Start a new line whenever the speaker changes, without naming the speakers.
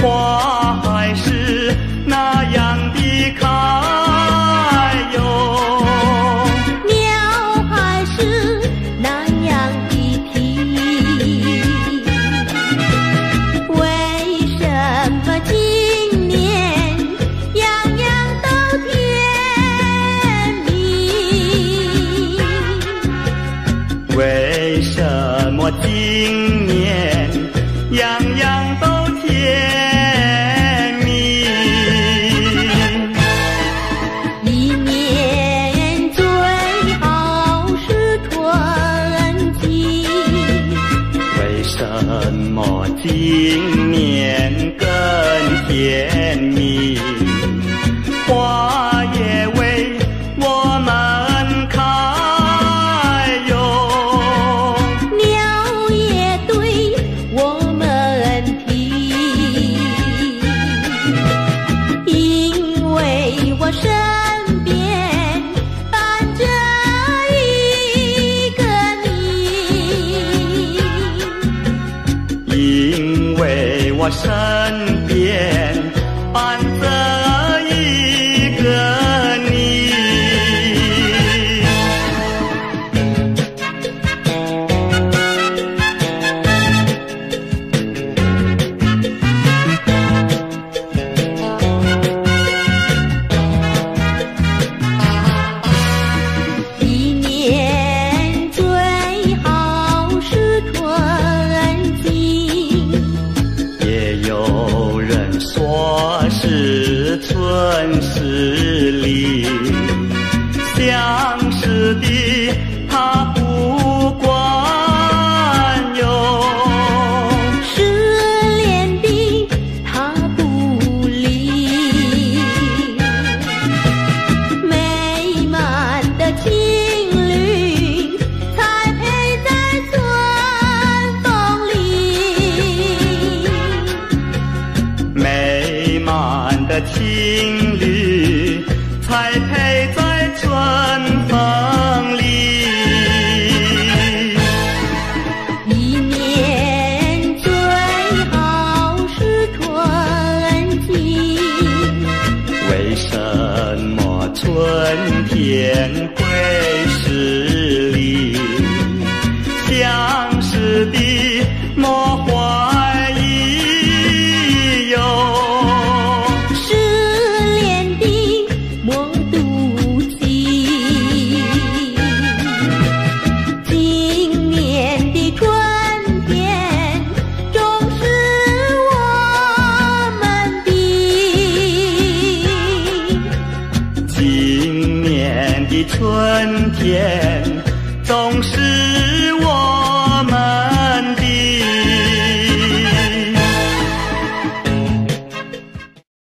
花还是那样的开哟，
鸟还是那样的啼。为什么今年样样都甜蜜？
为什么今年样样都甜蜜？
一年最好是春季，
为什么今年更甜蜜？花也为我们开哟，
鸟也对我们啼。因为我身边伴着一个你，
因为我身边伴着一个你。
一年最好是春季，
也有人说是春是里，相识的他不管哟，
失恋的他不理。美满的情侣才配在春风里，
美满的情侣才配在春风里。
一年最好是春季，
为什么春天会是里？相识的莫怀疑哟，
失恋的莫妒忌。今年的春天总是我们的，
今年的春天总是